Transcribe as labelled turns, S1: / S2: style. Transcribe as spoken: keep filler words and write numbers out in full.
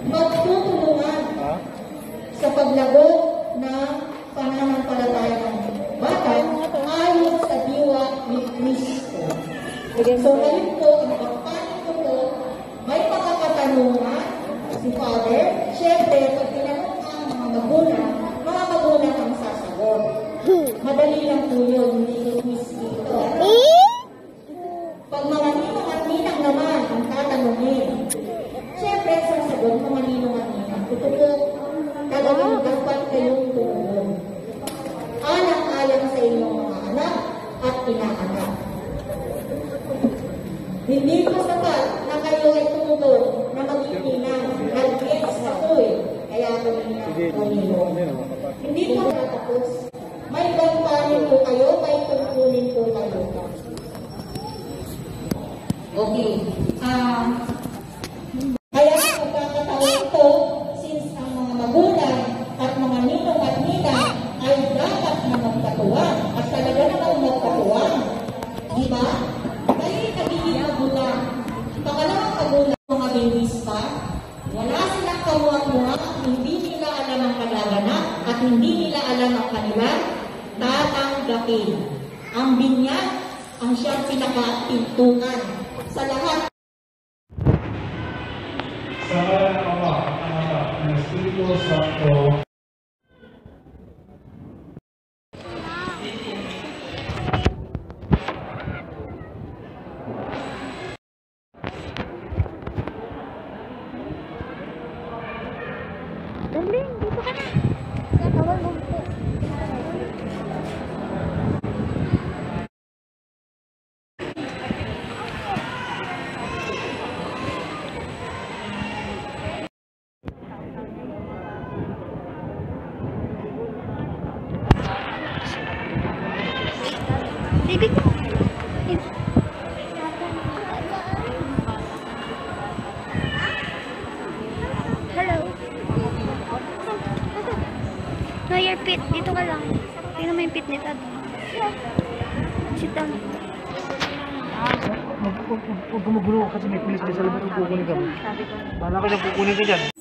S1: magtutulungan sa paglago ng pananampalataya ng bata ayon sa diwa ni Kristo. So ngayon po, ang pagpapanin ko po, may mga katanungan si Father. Siyempre, pag tinanong ang mga magulang, mga magulang ang sasagot. Madali lang po yun, hindi ko twist dito. Pag mga ninong at ninang naman ang tatanungin, siyempre, sasagot mga ninong at ninang. Ito po, talagang dapat kayong tumulong. Alang-alang sa inyong mga anak at inaanak. Hindi ko sapat na kayo ay tumulong na maging ninang. Nag-gets ako eh. Kaya ako ninang. Hindi po natapos. May gampanin po kayo, may tungkulin po kayo. Okay. Ah, kaya sa pagkakataon ito, since ang mga magulang at mga ninong at ninang ay dapat na magkatuwang at talaga namang magkatuwang. Diba? Kayo'y nagiging magulang. Pangalawang magulang, mga babies pa, wala silang kamuang-muang, hindi nila alam ang kalaganap at hindi nila alam ang kanilang tatanggapin. Ang binyag ang siyang pinakapintungan sa lahat.
S2: Sa ngalan ng Ama, ng Anak, ng Espiritu Santo.
S3: Darling, dito ka na. Tawag mo po. Baby ko. Hello. No, your pit. Dito ka lang. Tingnan mo yung pit nito. Sit down.
S4: Huwag ka magulo kasi may pulis ka sa labas ng kukunin ka. Bala ka siyang kukunin ka dyan.